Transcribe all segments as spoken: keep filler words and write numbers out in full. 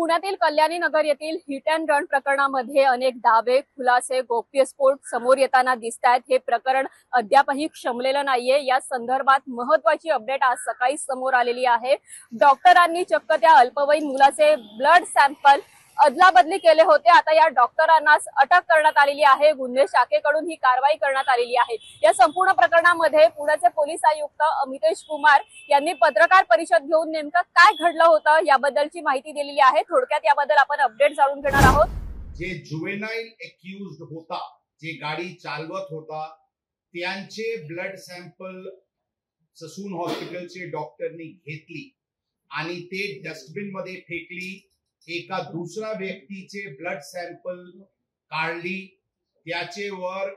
पुण्यातील कल्याणी नगर येथील hit and run प्रकरणामध्ये अनेक दावे, खुलासे, गोप्यस्फोट समोर येताना दिसतात। हे प्रकरण अद्यापही क्षमलेलं नाहीये। या संदर्भात महत्त्वाची अपडेट आज सकाळी समोर आलेली आहे। डॉक्टरांनी चक्क त्या अल्पवयीन मुलाचे ब्लड सॅम्पल अदलाबदली केले होते। आता या डॉक्टरांनाच अटक करण्यात आलेली आहे। गुन्हे शाखेकडून ही कारवाई करण्यात आलेली आहे। या संपूर्ण प्रकरणामध्ये पुण्याचे पोलीस आयुक्त अमितेश कुमार यांनी पत्रकार परिषद घेऊन नेमकं काय घडलं होतं याबद्दलची माहिती दिलेली आहे। थोडक्यात याबद्दल आपण अपडेट जाणून घेणार आहोत। जे जुवेनाइल एक्यूज्ड होता, जे गाडी चालवत होता, त्यांचे ब्लड सॅम्पल ससून हॉस्पिटलचे डॉक्टरनी घेतली आणि ते डस्टबिन मध्ये फेकली। एका दुसरा व्यक्तीचे ब्लड सॅम्पल काढली, त्याचे वर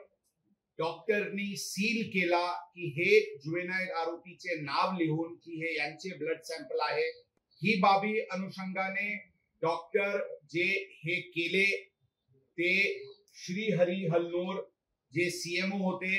डॉक्टरनी सील केला की हे जुवेनाइल आरोपीचे नाव लिहून की हे यांचे ब्लड सॅम्पल आहे। ही बाबी अनुषंगाने डॉक्टर जे हे केले ते श्रीहरी हलनोर जे सीएमओ होते,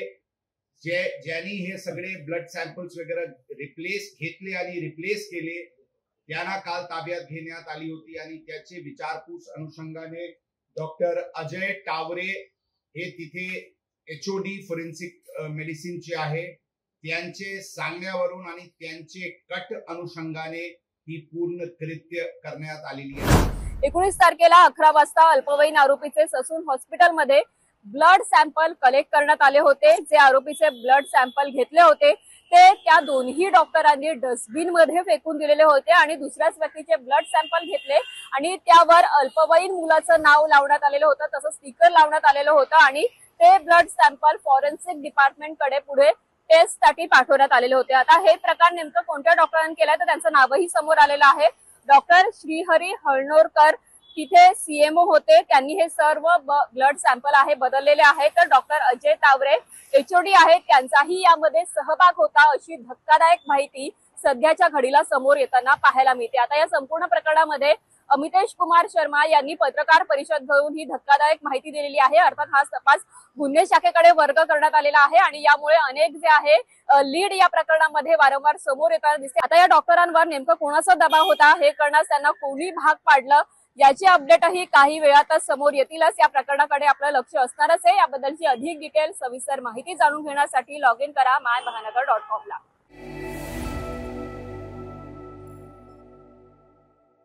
जे ज्यांनी हे सगळे ब्लड सॅम्पल्स वगैरे रिप्लेस घेतले आणि रिप्लेस केले, त्यांना काल ताब्यात घेण्यात आली होती आणि त्याचे विचारपूस अनुषंगाने डॉक्टर अजय टावरे हे तिथे एचओडी फॉरेन्सिक मेडिसिनचे आहे, त्यांचे सांगण्यावरून आणि त्यांचे कट अनुषंगाने ही पूर्ण कृत्य करण्यात आलेली आहे। एकोणीस तारखेला अकरा वाजता अल्पवयीन आरोपीचे ससून हॉस्पिटलमध्ये ब्लड सॅम्पल कलेक्ट करण्यात आले होते। जे आरोपीचे ब्लड सॅम्पल घेतले होते ते त्या दोन्ही डॉक्टरांनी डस्टबिन मध्ये फेकून दिलेले होते आणि दुसऱ्याच व्यक्तीचे ब्लड सॅम्पल घेतले आणि त्यावर अल्पवयीन मुलाचं नाव लावण्यात आलेलं होतं, तसं स्टिकर लावण्यात आलेलं होतं आणि ते ब्लड सॅम्पल फॉरेन्सिक डिपार्टमेंट कडे पुढे टेस्ट साठी पाठवण्यात आलेले होते। आता हे प्रकार नेमकं कोणत्या डॉक्टरांनी केलाय तर त्यांचं नावही समोर आलेलं आहे। डॉक्टर श्रीहरी हळनोरकर तिथे सीएमओ होते, त्यांनी हे सर्व ब्लड सॅम्पल आहे बदललेले आहे। तर डॉक्टर अजय तावरे एचओडी आहेत, त्यांचाही यामध्ये सहभाग होता अशी धक्कादायक माहिती सध्याच्या घडीला समोर येताना पाहायला मिळते। आता या संपूर्ण प्रकरणामध्ये अमितेश कुमार शर्मा यांनी पत्रकार परिषद घेऊन ही धक्कादायक माहिती दिलेली आहे। अर्थात हा तपास गुन्हे शाखेकडे वर्ग करण्यात आलेला आहे आणि यामुळे अनेक जे आहे लीड या प्रकरणामध्ये वारंवार समोर येताना दिसते। आता या डॉक्टरांवर नेमकं कोणाचा दबाव होता हे करण्यास त्यांना कोणी भाग पाडलं याची अपडेटही काही वेळातच समोर येतीलच। या प्रकरणाकडे आपलं लक्ष असणारच आहे। याबद्दलची अधिक डिटेल सविस्तर माहिती जाणून घेण्यासाठी लॉग इन करा माय महानगर डॉट कॉम ला।